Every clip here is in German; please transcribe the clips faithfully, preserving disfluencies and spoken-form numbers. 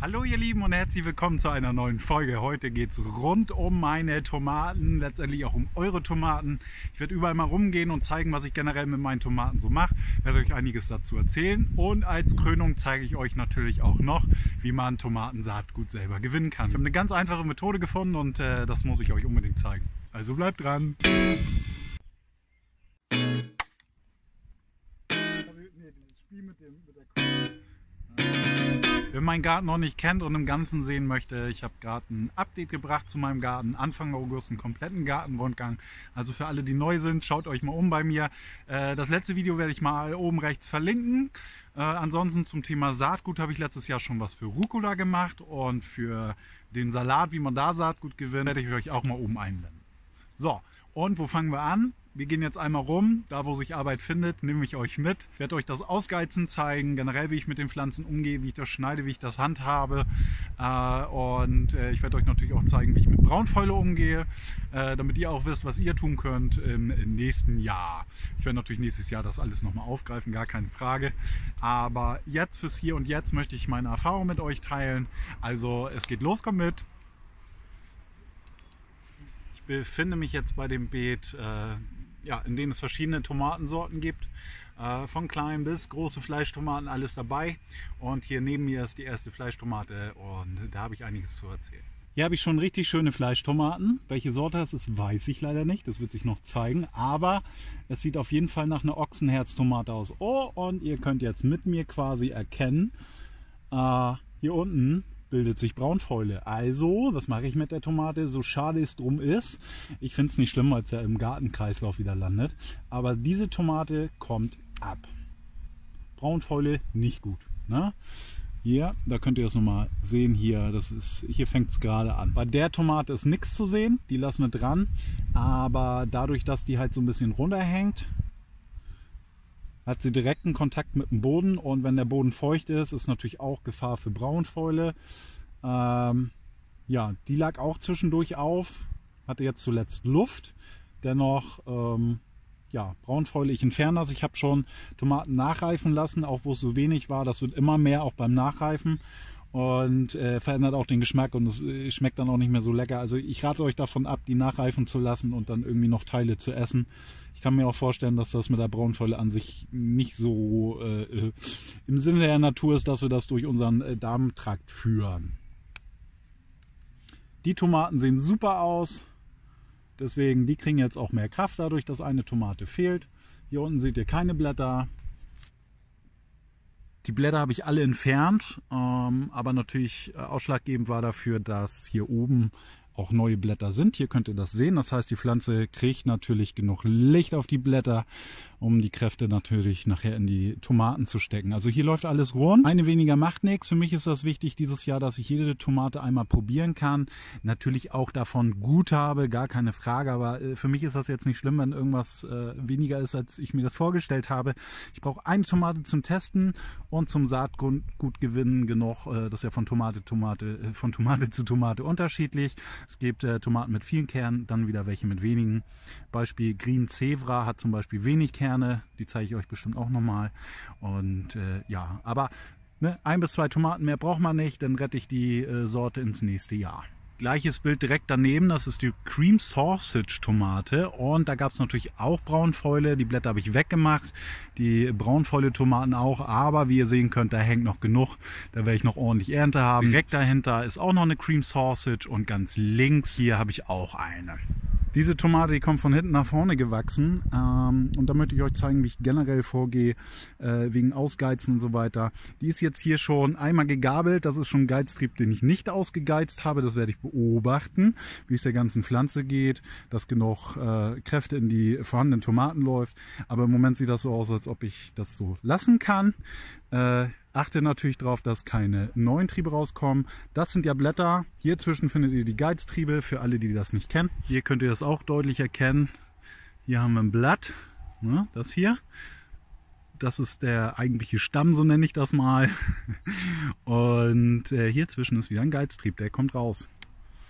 Hallo ihr Lieben und herzlich willkommen zu einer neuen Folge. Heute geht es rund um meine Tomaten, letztendlich auch um eure Tomaten. Ich werde überall mal rumgehen und zeigen, was ich generell mit meinen Tomaten so mache. Ich werde euch einiges dazu erzählen und als Krönung zeige ich euch natürlich auch noch, wie man Tomatensaatgut selber gewinnen kann. Ich habe eine ganz einfache Methode gefunden und äh, das muss ich euch unbedingt zeigen. Also bleibt dran! Wer meinen Garten noch nicht kennt und im Ganzen sehen möchte, ich habe gerade ein Update gebracht zu meinem Garten. Anfang August einen kompletten Gartenrundgang. Also für alle, die neu sind, schaut euch mal um bei mir. Das letzte Video werde ich mal oben rechts verlinken. Ansonsten zum Thema Saatgut habe ich letztes Jahr schon was für Rucola gemacht. Und für den Salat, wie man da Saatgut gewinnt, werde ich euch auch mal oben einblenden. So, und wo fangen wir an? Wir gehen jetzt einmal rum, da wo sich Arbeit findet, nehme ich euch mit. Ich werde euch das Ausgeizen zeigen, generell wie ich mit den Pflanzen umgehe, wie ich das schneide, wie ich das handhabe. Und ich werde euch natürlich auch zeigen, wie ich mit Braunfäule umgehe, damit ihr auch wisst, was ihr tun könnt im nächsten Jahr. Ich werde natürlich nächstes Jahr das alles nochmal aufgreifen, gar keine Frage. Aber jetzt fürs Hier und Jetzt möchte ich meine Erfahrung mit euch teilen. Also es geht los, kommt mit! Ich befinde mich jetzt bei dem Beet, äh, ja, in dem es verschiedene Tomatensorten gibt. Äh, von klein bis große Fleischtomaten, alles dabei. Und hier neben mir ist die erste Fleischtomate und da habe ich einiges zu erzählen. Hier habe ich schon richtig schöne Fleischtomaten. Welche Sorte das ist, weiß ich leider nicht. Das wird sich noch zeigen. Aber es sieht auf jeden Fall nach einer Ochsenherztomate aus. Oh, und ihr könnt jetzt mit mir quasi erkennen, äh, hier unten bildet sich Braunfäule. Also, was mache ich mit der Tomate? So schade es drum ist. Ich finde es nicht schlimm, weil es ja im Gartenkreislauf wieder landet. Aber diese Tomate kommt ab. Braunfäule nicht gut. Ne? Hier, da könnt ihr das nochmal sehen. Hier, das ist, hier fängt es gerade an. Bei der Tomate ist nichts zu sehen. Die lassen wir dran. Aber dadurch, dass die halt so ein bisschen runterhängt, hat sie direkten Kontakt mit dem Boden und wenn der Boden feucht ist, ist natürlich auch Gefahr für Braunfäule. Ähm, ja, die lag auch zwischendurch auf, hatte jetzt zuletzt Luft. Dennoch, ähm, ja, Braunfäule, ich entferne das. Ich habe schon Tomaten nachreifen lassen, auch wo es so wenig war. Das wird immer mehr, auch beim Nachreifen. Und äh, verändert auch den Geschmack und es äh, schmeckt dann auch nicht mehr so lecker. Also ich rate euch davon ab, die nachreifen zu lassen und dann irgendwie noch Teile zu essen. Ich kann mir auch vorstellen, dass das mit der Braunfäule an sich nicht so äh, im Sinne der Natur ist, dass wir das durch unseren äh, Darmtrakt führen. Die Tomaten sehen super aus, deswegen die kriegen jetzt auch mehr Kraft dadurch, dass eine Tomate fehlt. Hier unten seht ihr keine Blätter. Die Blätter habe ich alle entfernt, ähm, aber natürlich äh, ausschlaggebend war dafür, dass hier oben auch neue Blätter sind. Hier könnt ihr das sehen. Das heißt, die Pflanze kriegt natürlich genug Licht auf die Blätter, um die Kräfte natürlich nachher in die Tomaten zu stecken. Also hier läuft alles rund. Eine weniger macht nichts. Für mich ist das wichtig dieses Jahr, dass ich jede Tomate einmal probieren kann. Natürlich auch davon gut habe, gar keine Frage. Aber für mich ist das jetzt nicht schlimm, wenn irgendwas äh, weniger ist, als ich mir das vorgestellt habe. Ich brauche eine Tomate zum Testen und zum Saatgut gewinnen genug. Äh, das ist ja von Tomate, Tomate, äh, von Tomate zu Tomate unterschiedlich. Es gibt äh, Tomaten mit vielen Kernen, dann wieder welche mit wenigen. Beispiel Green Zebra hat zum Beispiel wenig Kerne, die zeige ich euch bestimmt auch nochmal. Und äh, ja, aber ne, ein bis zwei Tomaten mehr braucht man nicht, dann rette ich die äh, Sorte ins nächste Jahr. Gleiches Bild direkt daneben, das ist die Cream Sausage Tomate und da gab es natürlich auch Braunfäule, die Blätter habe ich weggemacht, die Braunfäule Tomaten auch, aber wie ihr sehen könnt, da hängt noch genug, da werde ich noch ordentlich Ernte haben. Direkt dahinter ist auch noch eine Cream Sausage und ganz links hier habe ich auch eine. Diese Tomate, die kommt von hinten nach vorne gewachsen ähm, und da möchte ich euch zeigen, wie ich generell vorgehe, äh, wegen Ausgeizen und so weiter. Die ist jetzt hier schon einmal gegabelt, das ist schon ein Geiztrieb, den ich nicht ausgegeizt habe, das werde ich beobachten, wie es der ganzen Pflanze geht, dass genug äh, Kräfte in die vorhandenen Tomaten läuft, aber im Moment sieht das so aus, als ob ich das so lassen kann. Äh, Achte natürlich darauf, dass keine neuen Triebe rauskommen. Das sind ja Blätter. Hier zwischen findet ihr die Geiztriebe, für alle, die das nicht kennen. Hier könnt ihr das auch deutlich erkennen. Hier haben wir ein Blatt, ne, das hier. Das ist der eigentliche Stamm, so nenne ich das mal. Und äh, hier zwischen ist wieder ein Geiztrieb, der kommt raus.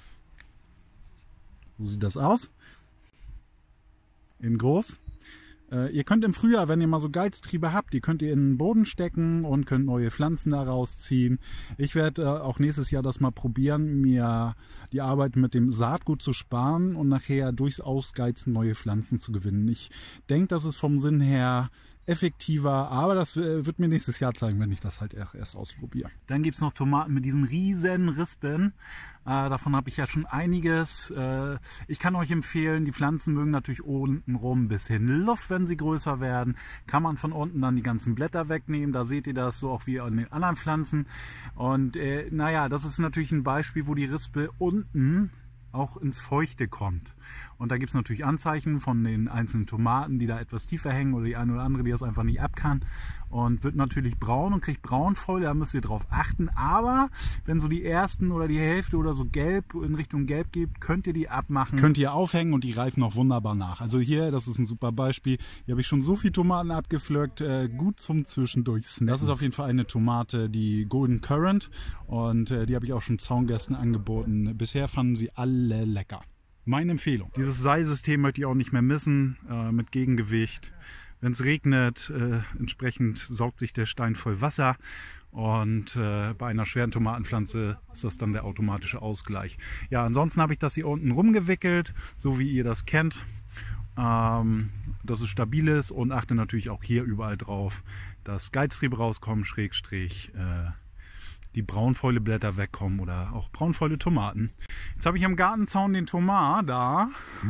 So sieht das aus. In groß. Äh, ihr könnt im Frühjahr, wenn ihr mal so Geiztriebe habt, die könnt ihr in den Boden stecken und könnt neue Pflanzen daraus ziehen. Ich werde äh, auch nächstes Jahr das mal probieren, mir die Arbeit mit dem Saatgut zu sparen und nachher durchs Ausgeizen neue Pflanzen zu gewinnen. Ich denke, das ist vom Sinn her effektiver, aber das wird mir nächstes Jahr zeigen, wenn ich das halt erst ausprobiere. Dann gibt es noch Tomaten mit diesen riesen Rispen. Äh, davon habe ich ja schon einiges. Äh, ich kann euch empfehlen, die Pflanzen mögen natürlich unten rum ein bisschen Luft, wenn sie größer werden. Kann man von unten dann die ganzen Blätter wegnehmen. Da seht ihr das so auch wie an den anderen Pflanzen. Und äh, naja, das ist natürlich ein Beispiel, wo die Rispe unten auch ins Feuchte kommt. Und da gibt es natürlich Anzeichen von den einzelnen Tomaten, die da etwas tiefer hängen oder die eine oder andere, die das einfach nicht ab kann und wird natürlich braun und kriegt Braunfäule, da müsst ihr drauf achten. Aber wenn so die ersten oder die Hälfte oder so gelb in Richtung gelb geht, könnt ihr die abmachen. Könnt ihr aufhängen und die reifen auch wunderbar nach. Also hier, das ist ein super Beispiel. Hier habe ich schon so viele Tomaten abgepflückt, äh, gut zum Zwischendurch snacken. Das ist auf jeden Fall eine Tomate, die Golden Currant, und äh, die habe ich auch schon Zaungästen angeboten. Bisher fanden sie alle lecker. Meine Empfehlung. Dieses Seilsystem möchte ich auch nicht mehr missen, äh, mit Gegengewicht. Wenn es regnet, äh, entsprechend saugt sich der Stein voll Wasser, und äh, bei einer schweren Tomatenpflanze ist das dann der automatische Ausgleich. Ja, ansonsten habe ich das hier unten rumgewickelt, so wie ihr das kennt, ähm, dass es stabil ist, und achte natürlich auch hier überall drauf, dass Geiztriebe rauskommen, Schrägstrich, äh, die Braunfäuleblätter wegkommen oder auch braunfäule Tomaten. Jetzt habe ich am Gartenzaun den Thomas da.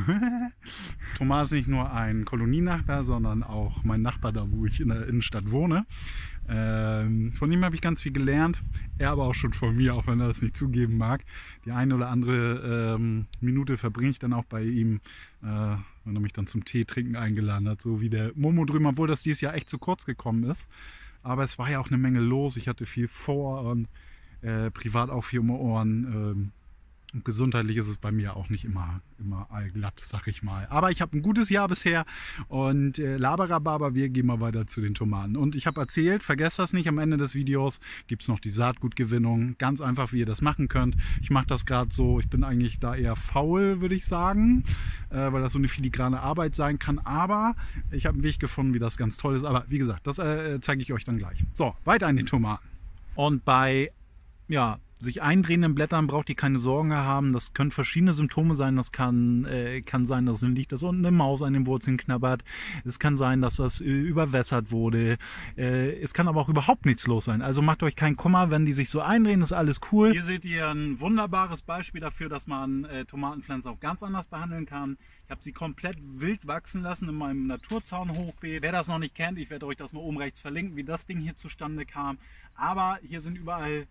Thomas ist nicht nur ein Kolonienachbar, sondern auch mein Nachbar da, wo ich in der Innenstadt wohne. Ähm, von ihm habe ich ganz viel gelernt. Er aber auch schon von mir, auch wenn er das nicht zugeben mag. Die eine oder andere ähm, Minute verbringe ich dann auch bei ihm, äh, wenn er mich dann zum Tee trinken eingeladen hat. So wie der Momo drüben, obwohl das dieses Jahr echt zu kurz gekommen ist. Aber es war ja auch eine Menge los. Ich hatte viel vor und äh, privat auch viel um die Ohren. Ähm, und gesundheitlich ist es bei mir auch nicht immer, immer allglatt, sag ich mal. Aber ich habe ein gutes Jahr bisher, und äh, Laberababa, wir gehen mal weiter zu den Tomaten. Und ich habe erzählt, vergesst das nicht, am Ende des Videos gibt es noch die Saatgutgewinnung. Ganz einfach, wie ihr das machen könnt. Ich mache das gerade so, ich bin eigentlich da eher faul, würde ich sagen, äh, weil das so eine filigrane Arbeit sein kann. Aber ich habe einen Weg gefunden, wie das ganz toll ist. Aber wie gesagt, das äh, zeige ich euch dann gleich. So, weiter in den Tomaten. Und bei, ja, sich eindrehenden Blättern braucht ihr keine Sorgen haben. Das können verschiedene Symptome sein. Das kann, äh, kann sein, dass es liegt, dass unten eine Maus an den Wurzeln knabbert. Es kann sein, dass das äh, überwässert wurde. Äh, es kann aber auch überhaupt nichts los sein. Also macht euch keinen Kummer, wenn die sich so eindrehen, ist alles cool. Hier seht ihr ein wunderbares Beispiel dafür, dass man äh, Tomatenpflanzen auch ganz anders behandeln kann. Ich habe sie komplett wild wachsen lassen in meinem Naturzaunhochbeet. Wer das noch nicht kennt, ich werde euch das mal oben rechts verlinken, wie das Ding hier zustande kam. Aber hier sind überall...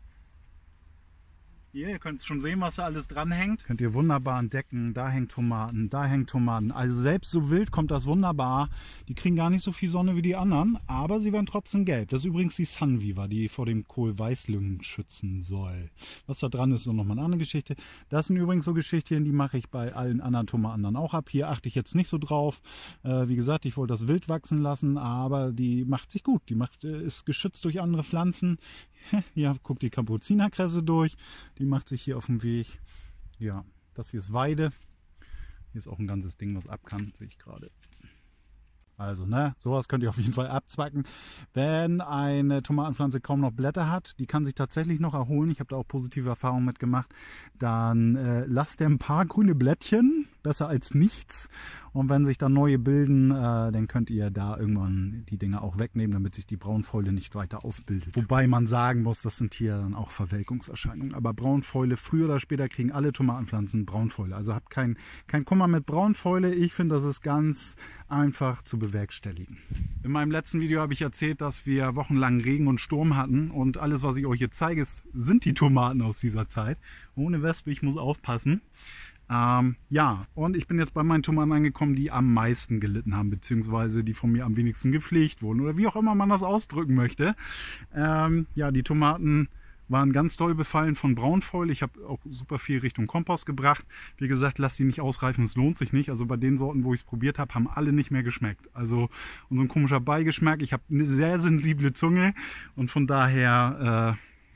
Hier, ihr könnt schon sehen, was da alles dran hängt. Könnt ihr wunderbar entdecken. Da hängt Tomaten, da hängt Tomaten. Also selbst so wild kommt das wunderbar. Die kriegen gar nicht so viel Sonne wie die anderen, aber sie werden trotzdem gelb. Das ist übrigens die Sunweaver, die vor dem Kohlweißlüngen schützen soll. Was da dran ist, ist nochmal eine andere Geschichte. Das sind übrigens so Geschichten, die mache ich bei allen anderen Tomaten dann auch ab. Hier achte ich jetzt nicht so drauf. Äh, wie gesagt, ich wollte das wild wachsen lassen, aber die macht sich gut. Die macht, äh, ist geschützt durch andere Pflanzen. Hier guckt die Kapuzinerkresse durch. Die macht sich hier auf dem Weg. Ja, das hier ist Weide. Hier ist auch ein ganzes Ding, was ab kann, sehe ich gerade. Also, ne, sowas könnt ihr auf jeden Fall abzwacken. Wenn eine Tomatenpflanze kaum noch Blätter hat, die kann sich tatsächlich noch erholen. Ich habe da auch positive Erfahrungen mit gemacht. Dann äh, lasst ihr ein paar grüne Blättchen, besser als nichts. Und wenn sich dann neue bilden, äh, dann könnt ihr da irgendwann die Dinger auch wegnehmen, damit sich die Braunfäule nicht weiter ausbildet. Wobei man sagen muss, das sind hier dann auch Verwelkungserscheinungen. Aber Braunfäule, früher oder später kriegen alle Tomatenpflanzen Braunfäule. Also habt kein, kein Kummer mit Braunfäule. Ich finde, das ist ganz einfach zu bewerkstelligen. In meinem letzten Video habe ich erzählt, dass wir wochenlang Regen und Sturm hatten. Und alles, was ich euch jetzt zeige, sind die Tomaten aus dieser Zeit. Ohne Wespe, ich muss aufpassen. Ähm, ja, und ich bin jetzt bei meinen Tomaten angekommen, die am meisten gelitten haben, beziehungsweise die von mir am wenigsten gepflegt wurden oder wie auch immer man das ausdrücken möchte. Ähm, ja, die Tomaten waren ganz doll befallen von Braunfäule. Ich habe auch super viel Richtung Kompost gebracht. Wie gesagt, lasst die nicht ausreifen, es lohnt sich nicht. Also bei den Sorten, wo ich es probiert habe, haben alle nicht mehr geschmeckt. Also und so ein komischer Beigeschmack. Ich habe eine sehr sensible Zunge und von daher... Äh,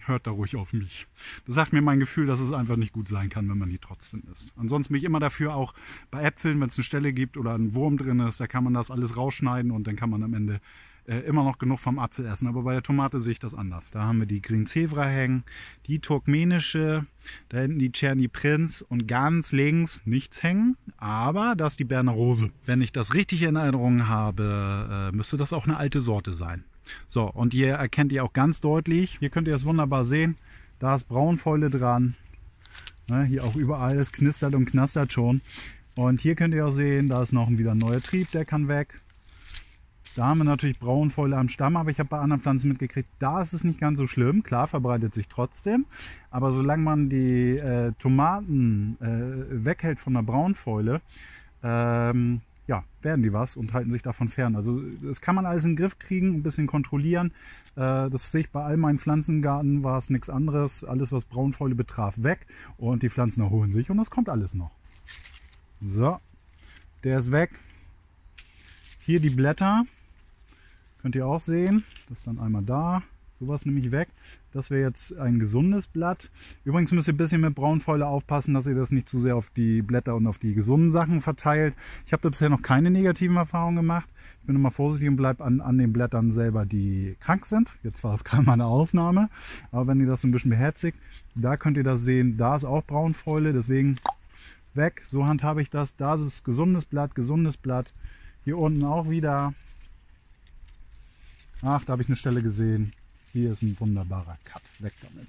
hört da ruhig auf mich. Das sagt mir mein Gefühl, dass es einfach nicht gut sein kann, wenn man die trotzdem isst. Ansonsten bin ich immer dafür, auch bei Äpfeln, wenn es eine Stelle gibt oder ein Wurm drin ist, da kann man das alles rausschneiden und dann kann man am Ende äh, immer noch genug vom Apfel essen. Aber bei der Tomate sehe ich das anders. Da haben wir die Green Zebra hängen, die turkmenische, da hinten die Czerny Prinz und ganz links nichts hängen, aber da ist die Berner Rose. Wenn ich das richtig in Erinnerung habe, äh, müsste das auch eine alte Sorte sein. So, und hier erkennt ihr auch ganz deutlich, hier könnt ihr es wunderbar sehen, da ist Braunfäule dran. Ne, hier auch überall, es knistert und knastert schon. Und hier könnt ihr auch sehen, da ist noch wieder ein neuer Trieb, der kann weg. Da haben wir natürlich Braunfäule am Stamm, aber ich habe bei anderen Pflanzen mitgekriegt, da ist es nicht ganz so schlimm. Klar, verbreitet sich trotzdem, aber solange man die äh, Tomaten äh, weghält von der Braunfäule, ähm, ja, werden die was und halten sich davon fern. Also das kann man alles in den Griff kriegen, ein bisschen kontrollieren. Äh, das sehe ich bei all meinen Pflanzengarten, war es nichts anderes. Alles, was Braunfäule betraf, weg und die Pflanzen erholen sich und das kommt alles noch. So, der ist weg. Hier die Blätter, könnt ihr auch sehen. Das ist dann einmal da. Sowas nehme ich weg. Das wäre jetzt ein gesundes Blatt. Übrigens müsst ihr ein bisschen mit Braunfäule aufpassen, dass ihr das nicht zu sehr auf die Blätter und auf die gesunden Sachen verteilt. Ich habe bisher noch keine negativen Erfahrungen gemacht. Ich bin immer vorsichtig und bleibe an, an den Blättern selber, die krank sind. Jetzt war es gerade mal eine Ausnahme. Aber wenn ihr das so ein bisschen beherzigt, da könnt ihr das sehen. Da ist auch Braunfäule, deswegen weg. So handhabe ich das. Da ist es gesundes Blatt, gesundes Blatt. Hier unten auch wieder. Ach, da habe ich eine Stelle gesehen. Hier ist ein wunderbarer Cut. Weg damit.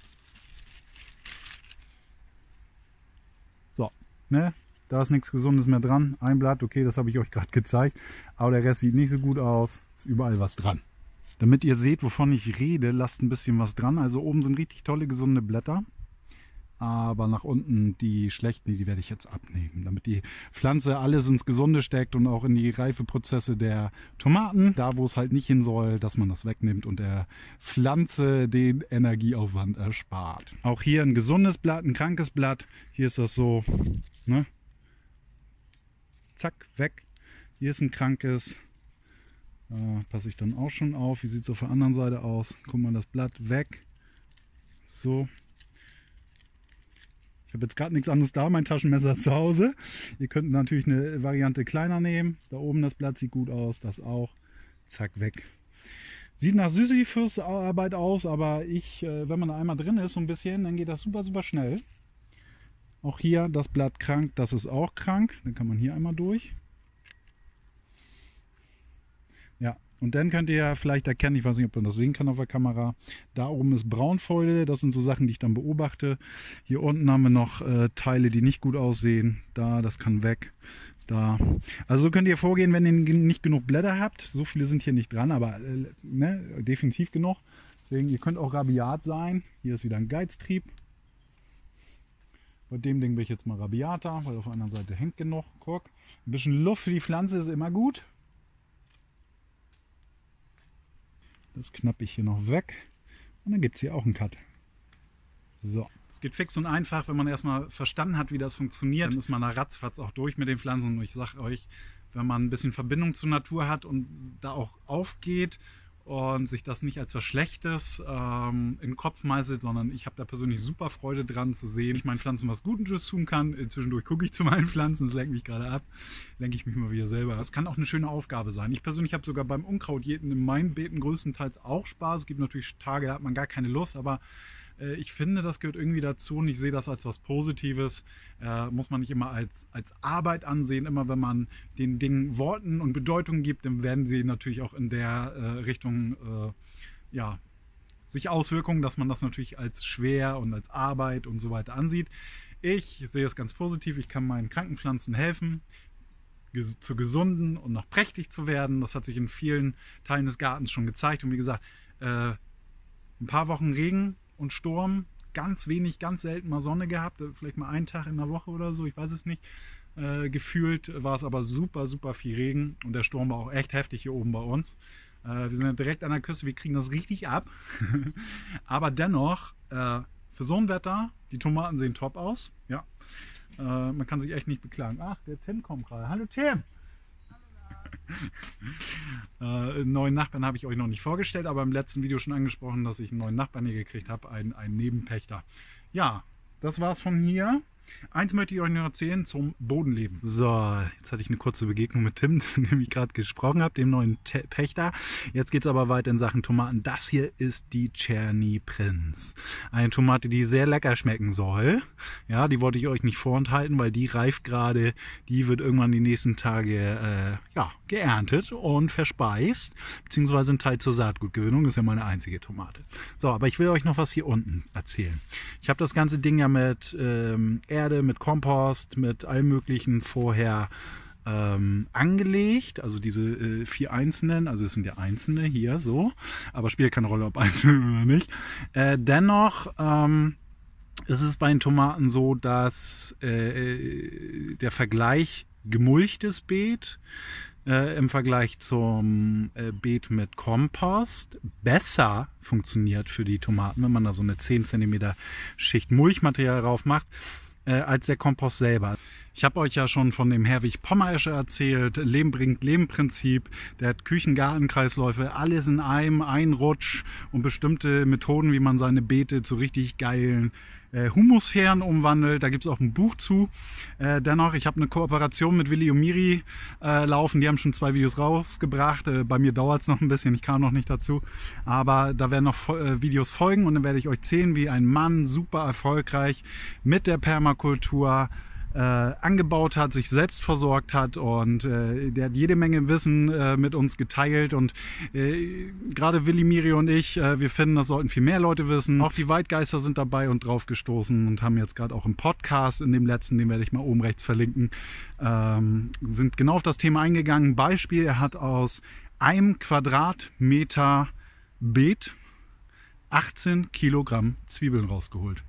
So, ne? Da ist nichts Gesundes mehr dran. Ein Blatt, okay, das habe ich euch gerade gezeigt. Aber der Rest sieht nicht so gut aus. Ist überall was dran. Damit ihr seht, wovon ich rede, lasst ein bisschen was dran. Also oben sind richtig tolle, gesunde Blätter. Aber nach unten die schlechten, die werde ich jetzt abnehmen, damit die Pflanze alles ins Gesunde steckt und auch in die Reifeprozesse der Tomaten, da wo es halt nicht hin soll, dass man das wegnimmt und der Pflanze den Energieaufwand erspart. Auch hier ein gesundes Blatt, ein krankes Blatt. Hier ist das so, ne? Zack, weg. Hier ist ein krankes. Da passe ich dann auch schon auf. Wie sieht es auf der anderen Seite aus? Guck mal, das Blatt weg. So. Ich habe jetzt gerade nichts anderes da, mein Taschenmesser ist zu Hause. Ihr könnt natürlich eine Variante kleiner nehmen. Da oben das Blatt sieht gut aus, das auch. Zack, weg. Sieht nach Sisyphus-Arbeit aus, aber ich, wenn man da einmal drin ist, so ein bisschen, dann geht das super, super schnell. Auch hier das Blatt krank, das ist auch krank. Dann kann man hier einmal durch. Ja, und dann könnt ihr ja vielleicht erkennen, ich weiß nicht, ob man das sehen kann auf der Kamera, da oben ist Braunfäule, das sind so Sachen, die ich dann beobachte. Hier unten haben wir noch äh, Teile, die nicht gut aussehen. Da, das kann weg. Da. Also so könnt ihr vorgehen, wenn ihr nicht genug Blätter habt. So viele sind hier nicht dran, aber äh, ne, definitiv genug. Deswegen, ihr könnt auch rabiat sein. Hier ist wieder ein Geiztrieb. Bei dem Ding bin ich jetzt mal rabiater, weil auf der anderen Seite hängt genug. Guck. Ein bisschen Luft für die Pflanze ist immer gut. Das knappe ich hier noch weg und dann gibt es hier auch einen Cut. So. Es geht fix und einfach, wenn man erstmal verstanden hat, wie das funktioniert, dann ist man da ratzfatz auch durch mit den Pflanzen. Und ich sage euch, wenn man ein bisschen Verbindung zur Natur hat und da auch aufgeht und sich das nicht als was Schlechtes ähm, in den Kopf meißelt, sondern ich habe da persönlich super Freude dran zu sehen, ich meinen Pflanzen was Gutes tun kann. Zwischendurch gucke ich zu meinen Pflanzen, das lenkt mich gerade ab, lenke ich mich mal wieder selber. Das kann auch eine schöne Aufgabe sein. Ich persönlich habe sogar beim Unkrautjäten in meinen Beeten größtenteils auch Spaß. Es gibt natürlich Tage, da hat man gar keine Lust, aber äh, ich finde, das gehört irgendwie dazu und ich sehe das als was Positives. Äh, muss man nicht immer als, als Arbeit ansehen. Immer wenn man den Dingen Worten und Bedeutungen gibt, dann werden sie natürlich auch in der äh, Richtung äh, ja, sich Auswirkungen, dass man das natürlich als schwer und als Arbeit und so weiter ansieht. Ich sehe es ganz positiv. Ich kann meinen kranken Pflanzen helfen, ges zu gesunden und noch prächtig zu werden. Das hat sich in vielen Teilen des Gartens schon gezeigt. Und wie gesagt, äh, ein paar Wochen Regen und Sturm, ganz wenig, ganz selten mal Sonne gehabt, vielleicht mal einen Tag in der Woche oder so, ich weiß es nicht. Äh, gefühlt war es aber super, super viel Regen und der Sturm war auch echt heftig hier oben bei uns. Äh, wir sind ja direkt an der Küste, wir kriegen das richtig ab. Aber dennoch, äh, für so ein Wetter, die Tomaten sehen top aus. Ja, äh, man kann sich echt nicht beklagen. Ach, der Tim kommt gerade. Hallo Tim! Hallo. äh, einen neuen Nachbarn habe ich euch noch nicht vorgestellt, aber im letzten Video schon angesprochen, dass ich einen neuen Nachbarn hier gekriegt habe, einen, einen Nebenpächter. Ja, das war's von hier. Eins möchte ich euch noch erzählen zum Bodenleben. So, jetzt hatte ich eine kurze Begegnung mit Tim, mit dem ich gerade gesprochen habe, dem neuen Te Pächter. Jetzt geht es aber weiter in Sachen Tomaten. Das hier ist die Czerny Prinz. Eine Tomate, die sehr lecker schmecken soll. Ja, die wollte ich euch nicht vorenthalten, weil die reift gerade. Die wird irgendwann die nächsten Tage äh, ja, geerntet und verspeist. Beziehungsweise ein Teil zur Saatgutgewinnung. Das ist ja meine einzige Tomate. So, aber ich will euch noch was hier unten erzählen. Ich habe das ganze Ding ja mit ähm, Erde, mit Kompost, mit allem möglichen vorher ähm, angelegt, also diese äh, vier einzelnen, also es sind ja einzelne hier so, aber spielt keine Rolle, ob einzelne oder nicht. Äh, dennoch ähm, ist es bei den Tomaten so, dass äh, der Vergleich gemulchtes Beet Äh, im Vergleich zum äh, Beet mit Kompost besser funktioniert für die Tomaten, wenn man da so eine zehn Zentimeter Schicht Mulchmaterial drauf macht, äh, als der Kompost selber. Ich habe euch ja schon von dem Herwig Pommeresche erzählt, Leben bringt Leben Prinzip, der hat Küchen-Garten-Kreisläufe, alles in einem, ein Rutsch und bestimmte Methoden, wie man seine Beete zu richtig geilen äh, Humusphären umwandelt. Da gibt es auch ein Buch zu. Äh, dennoch, ich habe eine Kooperation mit Willi und Miri äh, laufen, die haben schon zwei Videos rausgebracht. Äh, bei mir dauert es noch ein bisschen, ich kam noch nicht dazu, aber da werden noch äh, Videos folgen und dann werde ich euch erzählen, wie ein Mann super erfolgreich mit der Permakultur Äh, angebaut hat, sich selbst versorgt hat und äh, der hat jede Menge Wissen äh, mit uns geteilt und äh, gerade Willi, Miri und ich, äh, wir finden, das sollten viel mehr Leute wissen. Auch die Waldgeister sind dabei und drauf gestoßen und haben jetzt gerade auch einen Podcast, in dem letzten, den werde ich mal oben rechts verlinken, ähm, sind genau auf das Thema eingegangen. Beispiel, er hat aus einem Quadratmeter Beet achtzehn Kilogramm Zwiebeln rausgeholt.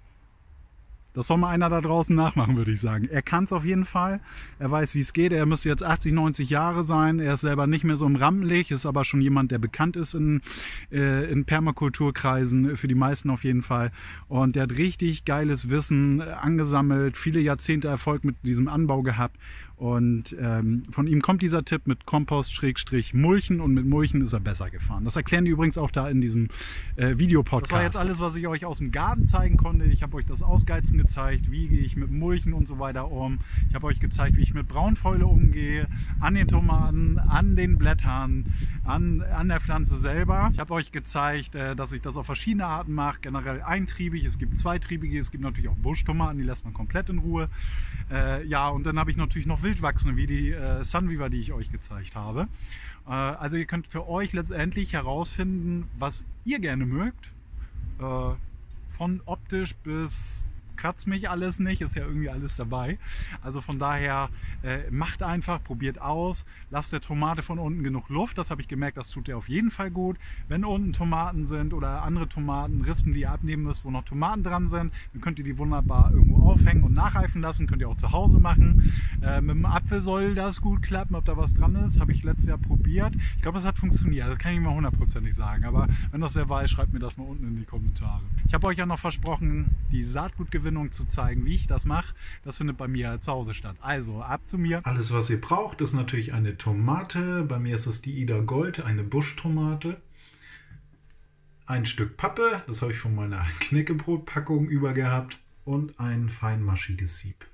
Das soll mal einer da draußen nachmachen, würde ich sagen. Er kann es auf jeden Fall. Er weiß, wie es geht. Er müsste jetzt achtzig, neunzig Jahre sein. Er ist selber nicht mehr so im Rampenlicht, ist aber schon jemand, der bekannt ist in, äh, in Permakulturkreisen, für die meisten auf jeden Fall. Und der hat richtig geiles Wissen angesammelt, viele Jahrzehnte Erfolg mit diesem Anbau gehabt. Und ähm, von ihm kommt dieser Tipp mit Kompost Schrägstrich Mulchen und mit Mulchen ist er besser gefahren. Das erklären die übrigens auch da in diesem äh, Videopodcast. Das war jetzt alles, was ich euch aus dem Garten zeigen konnte. Ich habe euch das Ausgeizen gezeigt, wie gehe ich mit Mulchen und so weiter um. Ich habe euch gezeigt, wie ich mit Braunfäule umgehe, an den Tomaten, an den Blättern, an, an der Pflanze selber. Ich habe euch gezeigt, äh, dass ich das auf verschiedene Arten mache, generell eintriebig, es gibt zweitriebige, es gibt natürlich auch Buschtomaten, die lässt man komplett in Ruhe. Äh, ja, und dann habe ich natürlich noch Wildwachsende, wie die äh, Sunweaver, die ich euch gezeigt habe. Äh, also ihr könnt für euch letztendlich herausfinden, was ihr gerne mögt. Äh, von optisch bis kratzt mich alles nicht, ist ja irgendwie alles dabei. Also von daher äh, macht einfach, probiert aus, lasst der Tomate von unten genug Luft, das habe ich gemerkt, das tut ihr auf jeden Fall gut. Wenn unten Tomaten sind oder andere Tomaten, Rispen, die ihr abnehmen müsst, wo noch Tomaten dran sind, dann könnt ihr die wunderbar irgendwo aufhängen und nachreifen lassen, könnt ihr auch zu Hause machen. Äh, mit dem Apfel soll das gut klappen, ob da was dran ist, habe ich letztes Jahr probiert. Ich glaube, das hat funktioniert, das kann ich mal hundertprozentig sagen, aber wenn das wer weiß, schreibt mir das mal unten in die Kommentare. Ich habe euch ja noch versprochen, die Saatgutgewinnung zu zeigen, wie ich das mache. Das findet bei mir zu Hause statt. Also ab zu mir. Alles, was ihr braucht, ist natürlich eine Tomate. Bei mir ist es die Ida Gold, eine Buschtomate. Ein Stück Pappe, das habe ich von meiner Knäckebrotpackung über gehabt. Und ein feinmaschiges Sieb.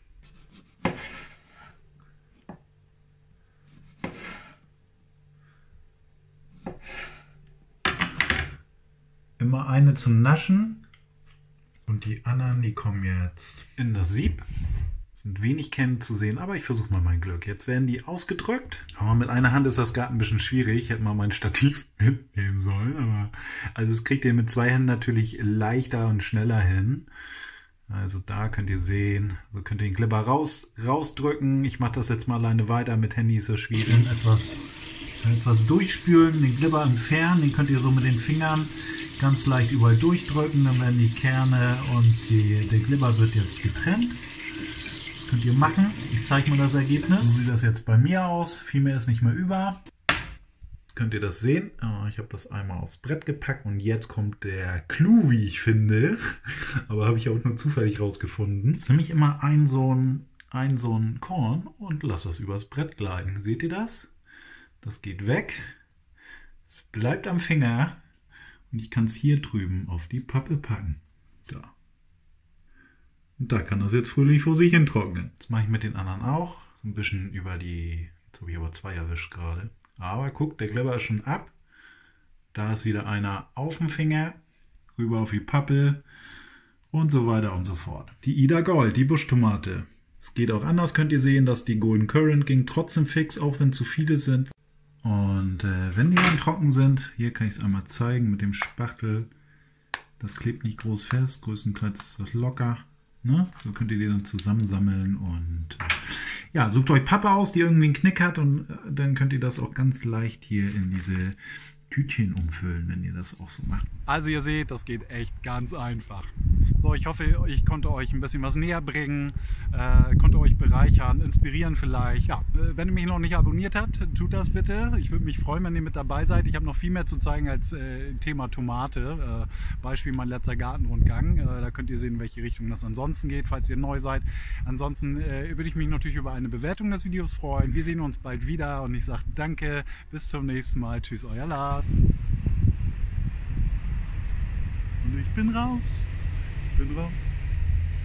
Immer eine zum Naschen. Und die anderen, die kommen jetzt in das Sieb. Sind wenig Kämme zu sehen, aber ich versuche mal mein Glück. Jetzt werden die ausgedrückt. Aber mit einer Hand ist das gerade ein bisschen schwierig. Ich hätte mal mein Stativ mitnehmen sollen. Aber also das kriegt ihr mit zwei Händen natürlich leichter und schneller hin. Also da könnt ihr sehen, so könnt ihr den Glibber raus, rausdrücken. Ich mache das jetzt mal alleine weiter. Mit Handy ist das schwierig. Etwas, etwas durchspülen, den Glibber entfernen. Den könnt ihr so mit den Fingern ganz leicht überall durchdrücken, dann werden die Kerne und die, der Glibber wird jetzt getrennt. Das könnt ihr machen. Ich zeige mal das Ergebnis. So sieht das jetzt bei mir aus. Viel mehr ist nicht mehr über. Jetzt könnt ihr das sehen. Ich habe das einmal aufs Brett gepackt und jetzt kommt der Clou, wie ich finde. Aber habe ich auch nur zufällig rausgefunden. Jetzt nehme ich immer ein so ein, ein so ein Korn und lasse das übers Brett gleiten. Seht ihr das? Das geht weg. Es bleibt am Finger. Und ich kann es hier drüben auf die Pappe packen. Da. Und da kann das jetzt fröhlich vor sich hin trocknen. Das mache ich mit den anderen auch. So ein bisschen über die... Jetzt habe ich aber zwei erwischt gerade. Aber guck, der Kleber ist schon ab. Da ist wieder einer auf dem Finger. Rüber auf die Pappe. Und so weiter und so fort. Die Ida Gold, die Buschtomate. Es geht auch anders, könnt ihr sehen, dass die Golden Currant ging trotzdem fix, auch wenn zu viele sind. Und äh, wenn die dann trocken sind, hier kann ich es einmal zeigen mit dem Spachtel. Das klebt nicht groß fest, größtenteils ist das locker. Ne? So könnt ihr die dann zusammensammeln und äh, ja, sucht euch Pappe aus, die irgendwie einen Knick hat und äh, dann könnt ihr das auch ganz leicht hier in diese Tütchen umfüllen, wenn ihr das auch so macht. Also ihr seht, das geht echt ganz einfach. So, ich hoffe, ich konnte euch ein bisschen was näher bringen, äh, konnte euch bereichern, inspirieren vielleicht. Ja, wenn ihr mich noch nicht abonniert habt, tut das bitte. Ich würde mich freuen, wenn ihr mit dabei seid. Ich habe noch viel mehr zu zeigen als äh, Thema Tomate. Äh, Beispiel mein letzter Gartenrundgang. Äh, da könnt ihr sehen, in welche Richtung das ansonsten geht, falls ihr neu seid. Ansonsten äh, würde ich mich natürlich über eine Bewertung des Videos freuen. Wir sehen uns bald wieder und ich sage danke, bis zum nächsten Mal. Tschüss, euer Lars. Und ich bin raus. Ich bin raus.